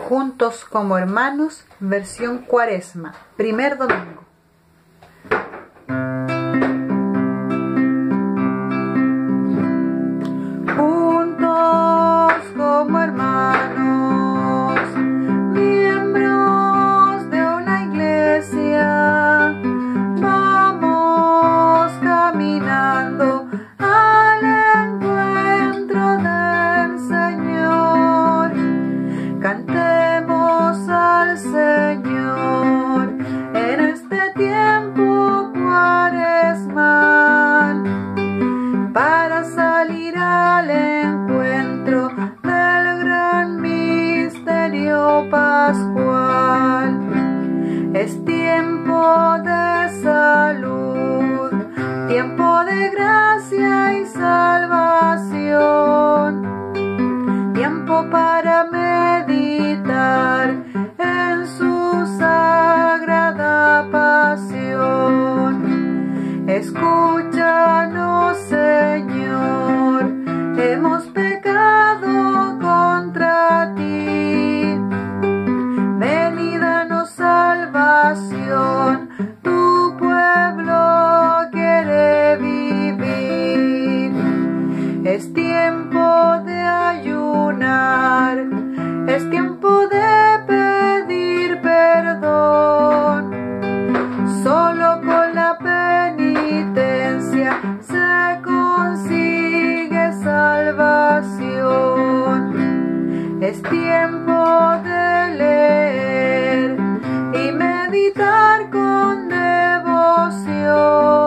Juntos como hermanos, versión Cuaresma, primer domingo. Juntos como hermanos, miembros de una iglesia, vamos caminando al encuentro del Señor. Cantemos al Señor en este tiempo cuaresmal, para salir al encuentro del gran misterio pascual. Es tiempo de salud, tiempo de gracia y salvación, tiempo para meditar en su sagrada pasión. Escúchanos, Señor, hemos pecado contra ti. Ven y danos salvación, tu pueblo quiere vivir. Es tiempo de ayunar, es tiempo de pedir perdón. Solo con la penitencia se consigue salvación. Es tiempo de leer y meditar con devoción